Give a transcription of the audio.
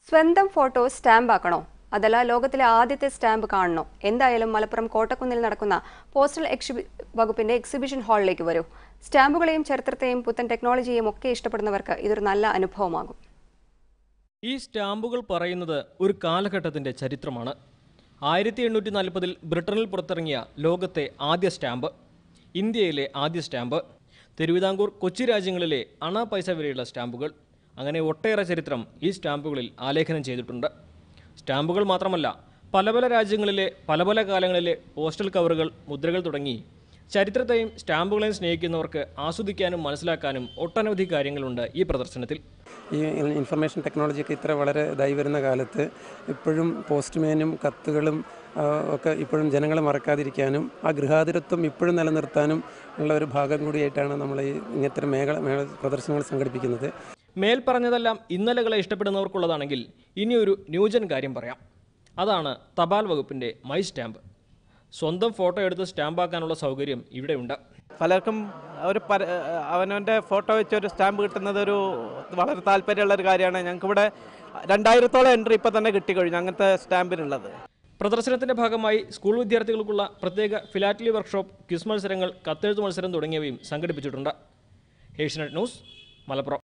സ്വന്തം photo stamp ആക്കണോ? അതല്ല ലോകത്തിലെ ആദ്യത്തെ സ്റ്റാമ്പ് കാണണോ? എന്തായാലും മലപ്പുറം കോട്ടക്കുന്നിൽ നടക്കുന്ന പോസ്റ്റൽ വകുപ്പിന്റെ എക്സിബിഷൻ ഹാളിലേക്ക് വരൂ. സ്റ്റാമ്പുകളെയും ചരിത്രത്തെയും പുത്തൻ ടെക്നോളജിയെയും ഒക്കെ ഇഷ്ടപ്പെടുന്നവർക്ക് ഇതൊരു നല്ല അനുഭവമാകും. ഈ സ്റ്റാമ്പുകൾ പറയുന്നത് ഒരു കാലഘട്ടത്തിന്റെ ചരിത്രമാണ്. 1840-ൽ ബ്രിട്ടനിൽ പുറത്തിറങ്ങിയ ലോകത്തെ ആദ്യ സ്റ്റാമ്പ്, ഇന്ത്യയിലെ ആദ്യ സ്റ്റാമ്പ്, തിരുവിതാംകൂർ, കൊച്ചി രാജ്യങ്ങളിലെ അണ പൈസ വരെയുള്ള സ്റ്റാമ്പുകൾ, അങ്ങനെ ഒട്ടേറെ ചരിത്രം ഈ സ്റ്റാമ്പുകളിൽ ആലേഖനം ചെയ്തിട്ടുണ്ട്. സ്റ്റാമ്പുകൾ മാത്രമല്ല, പല പല രാജ്യങ്ങളിലെ പല പല കാലങ്ങളിലെ പോസ്റ്റൽ കവറുകൾ, മുദ്രകൾ തുടങ്ങി ചരിത്രത്തെയും സ്റ്റാമ്പുകളെയും സ്നേഹിക്കുന്നവർക്ക് ആസ്വദിക്കാനും മനസ്സിലാക്കാനും ഒട്ടനവധി കാര്യങ്ങളുണ്ട് ഈ പ്രദർശനത്തിൽ. ഈ ഇൻഫർമേഷൻ ടെക്നോളജിയൊക്കെ ഇത്ര വളരെ ഇതായി വരുന്ന കാലത്ത് ഇപ്പോഴും പോസ്റ്റ്മാനും കത്തുകളും ഒക്കെ ഇപ്പോഴും ജനങ്ങളെ മറക്കാതിരിക്കാനും ആ ഗൃഹാതുരത്വം ഇപ്പോഴും നിലനിർത്താനും ഉള്ള ഒരു ഭാഗം കൂടിയായിട്ടാണ് നമ്മൾ ഈ ഇങ്ങനത്തെ മേള പ്രദർശനങ്ങൾ സംഘടിപ്പിക്കുന്നത്. മേൽ പറഞ്ഞതെല്ലാം ഇന്നലകളെ ഇഷ്ടപ്പെടുന്നവർക്കുള്ളതാണെങ്കിൽ ഇനിയൊരു ന്യൂജൻ കാര്യം പറയാം. അതാണ് തപാൽ വകുപ്പിൻ്റെ മൈ സ്റ്റാമ്പ്. സ്വന്തം ഫോട്ടോ എടുത്ത് സ്റ്റാമ്പാക്കാനുള്ള സൗകര്യം ഇവിടെയുണ്ട്. പലർക്കും അവനവൻ്റെ ഫോട്ടോ വെച്ച് ഒരു സ്റ്റാമ്പ് കിട്ടുന്നത് വളരെ താല്പര്യമുള്ളൊരു കാര്യമാണ്. ഞങ്ങൾക്കിവിടെ 2000-ഓളം എൻട്രി ഇപ്പോൾ തന്നെ കിട്ടിക്കഴിഞ്ഞു അങ്ങനത്തെ സ്റ്റാമ്പിനുള്ളത്. പ്രദർശനത്തിന്റെ ഭാഗമായി സ്കൂൾ വിദ്യാർത്ഥികൾക്കുള്ള പ്രത്യേക ഫിലാറ്റലി വർക്ക്ഷോപ്പ്, ക്വിസ് മത്സരങ്ങൾ, കത്തെഴുത്ത് മത്സരം തുടങ്ങിയവയും സംഘടിപ്പിച്ചിട്ടുണ്ട്. Asianet news, Malappuram.